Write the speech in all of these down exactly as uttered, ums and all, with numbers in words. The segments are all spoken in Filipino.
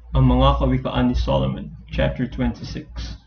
Ang mga kawikaan ni Solomon, chapter twenty-six.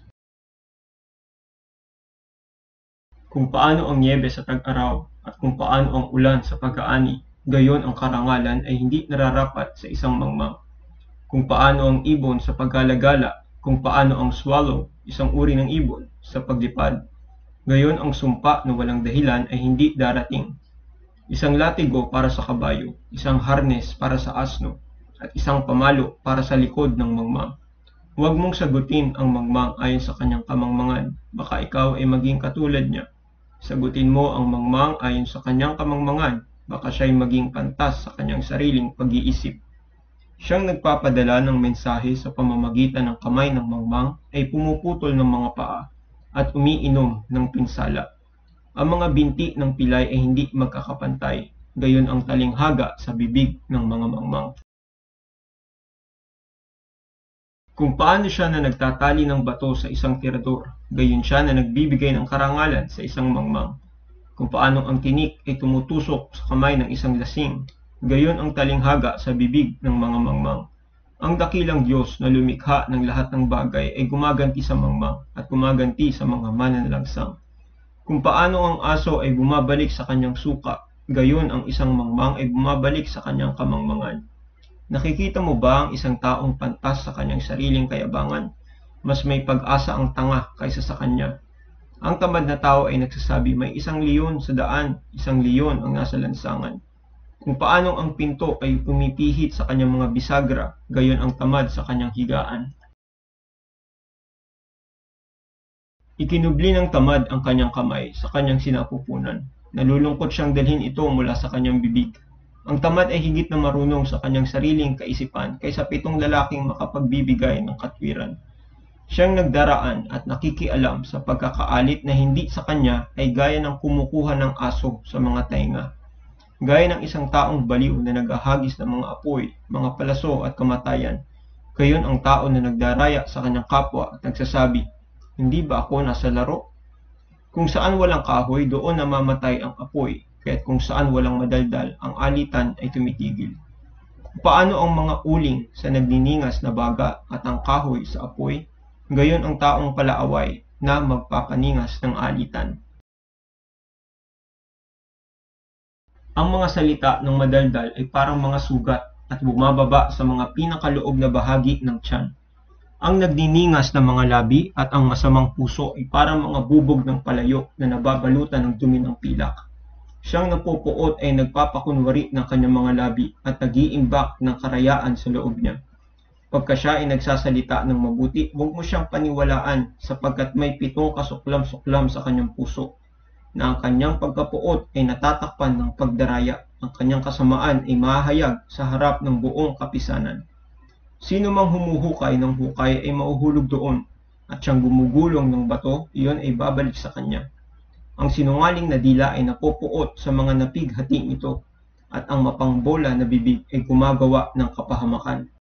Kung paano ang niyebe sa tag-araw at kung paano ang ulan sa pag-aani, gayon ang karangalan ay hindi nararapat sa isang mangmang. Kung paano ang ibon sa paggalagala, kung paano ang swallow, isang uri ng ibon, sa paglipad, gayon ang sumpa na walang dahilan ay hindi darating. Isang latigo para sa kabayo, isang harnes para sa asno, at isang pamalo para sa likod ng mangmang. Huwag mong sagutin ang mangmang ayon sa kanyang kamangmangan, baka ikaw ay maging katulad niya. Sagutin mo ang mangmang ayon sa kanyang kamangmangan, baka siya'y maging pantas sa kanyang sariling pag-iisip. Siyang nagpapadala ng mensahe sa pamamagitan ng kamay ng mangmang ay pumuputol ng mga paa at umiinom ng pinsala. Ang mga binti ng pilay ay hindi magkakapantay, gayon ang talinghaga sa bibig ng mga mangmang. Kung paano siya na nagtatali ng bato sa isang tirador, gayon siya na nagbibigay ng karangalan sa isang mangmang. Kung paano ang tinik ay tumutusok sa kamay ng isang lasing, gayon ang talinghaga sa bibig ng mga mangmang. Ang dakilang Diyos na lumikha ng lahat ng bagay ay gumaganti sa mangmang at gumaganti sa mga mananalagsang. Kung paano ang aso ay bumabalik sa kanyang suka, gayon ang isang mangmang ay bumabalik sa kanyang kamangmangan. Nakikita mo ba ang isang taong pantas sa kanyang sariling kayabangan? Mas may pag-asa ang tanga kaysa sa kanya. Ang tamad na tao ay nagsasabi, may isang leon sa daan, isang leon ang nasa lansangan. Kung paano ang pinto ay pumipihit sa kanyang mga bisagra, gayon ang tamad sa kanyang higaan. Ikinubli ng tamad ang kanyang kamay sa kanyang sinapupunan. Nalulungkot siyang dalhin ito mula sa kanyang bibig. Ang tamad ay higit na marunong sa kanyang sariling kaisipan kaysa pitong lalaking makapagbibigay ng katwiran. Siyang nagdaraan at nakikialam sa pagkakaalit na hindi sa kanya ay gaya ng kumukuha ng aso sa mga tainga. Gaya ng isang taong baliw na naghahagis ng mga apoy, mga palaso at kamatayan. Gayon ang tao na nagdaraya sa kanyang kapwa at nagsasabi, hindi ba ako nasa laro? Kung saan walang kahoy, doon namamatay ang apoy, kaya't kung saan walang madaldal, ang alitan ay tumitigil. Kung paano ang mga uling sa nagniningas na baga at ang kahoy sa apoy, gayon ang taong palaaway na magpapaningas ng alitan. Ang mga salita ng madaldal ay parang mga sugat at bumababa sa mga pinakaloob na bahagi ng tiyan. Ang nagniningas na mga labi at ang masamang puso ay parang mga bubog ng palayo na nababalutan ng dumi ng pilak. Siyang napupuot ay nagpapakunwari ng kanyang mga labi at nag-iimbak ng karayaan sa loob niya. Pagka siya ay nagsasalita ng mabuti, huwag mo siyang paniwalaan sapagkat may pitong kasuklam-suklam sa kanyang puso, na ang kanyang pagkapuot ay natatakpan ng pagdaraya, ang kanyang kasamaan ay mahayag sa harap ng buong kapisanan. Sino mang humuhukay ng hukay ay mauhulog doon, at siyang gumugulong ng bato, iyon ay babalik sa kanya. Ang sinungaling na dila ay napupuot sa mga napighati nito, at ang mapangbola na bibig ay gumagawa ng kapahamakan.